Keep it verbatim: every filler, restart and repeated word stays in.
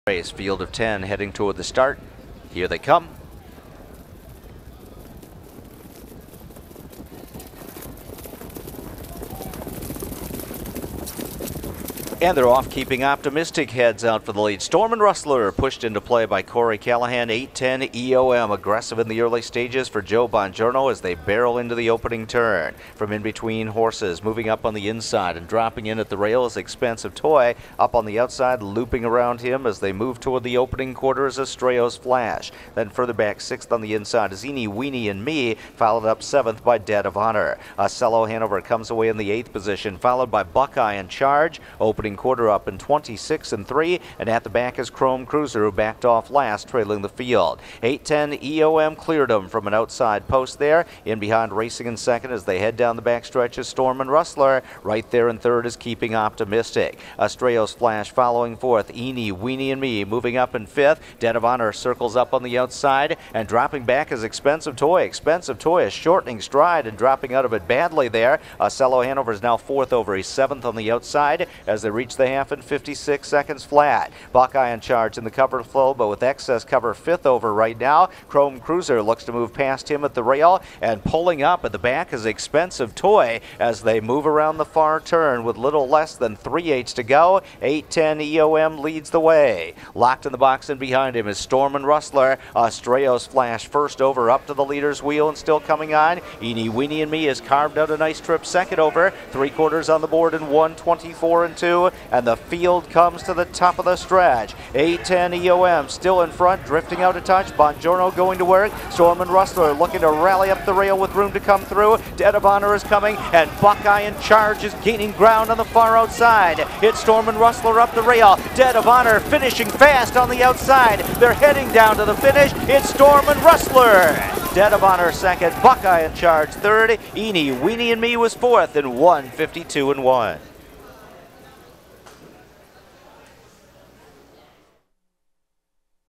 Race, field of ten heading toward the start. Here they come. And they're off, keeping optimistic. Heads out for the lead. Storm and Rustler pushed into play by Corey Callahan. eight ten E O M aggressive in the early stages for Joe Bongiorno as they barrel into the opening turn. From in between horses, moving up on the inside and dropping in at the rail is Expensive Toy. Up on the outside, looping around him as they move toward the opening quarter is Estrellas Flash. Then further back, sixth on the inside is Eeny Weeny and Me, followed up seventh by Dead of Honor. Ocello Hanover comes away in the eighth position, followed by Buckeye and Charge. Opening quarter up in twenty-six and three, and at the back is Chrome Cruiser, who backed off last, trailing the field. eight ten E O M cleared them from an outside post there. In behind, racing in second as they head down the backstretch is Storm and Rustler. Right there in third is Keeping Optimistic. Estrellas Flash following fourth. Eeny Weeny and Me moving up in fifth. Dead of Honor circles up on the outside, and dropping back is Expensive Toy. Expensive Toy is shortening stride and dropping out of it badly there. Ocello Hanover is now fourth over. He's seventh on the outside as they reach the half in fifty-six seconds flat. Buckeye in charge in the cover flow, but with excess cover fifth over right now. Chrome Cruiser looks to move past him at the rail, and pulling up at the back is Expensive Toy as they move around the far turn with little less than three eighths to go. eight ten E O M leads the way. Locked in the box and behind him is Storm and Rustler. Estrellas Flash first over up to the leader's wheel and still coming on. Eeny Weeny and Me has carved out a nice trip second over. Three quarters on the board in one twenty-four and two. And the field comes to the top of the stretch. eight ten E O M still in front, drifting out a touch. Bongiorno going to work. Storm and Rustler looking to rally up the rail with room to come through. Dead of Honor is coming, and Buckeye in charge is gaining ground on the far outside. It's Storm and Rustler up the rail. Dead of Honor finishing fast on the outside. They're heading down to the finish. It's Storm and Rustler. Dead of Honor second. Buckeye in charge third. Eeny Weeny and Me was fourth in one fifty-two and one.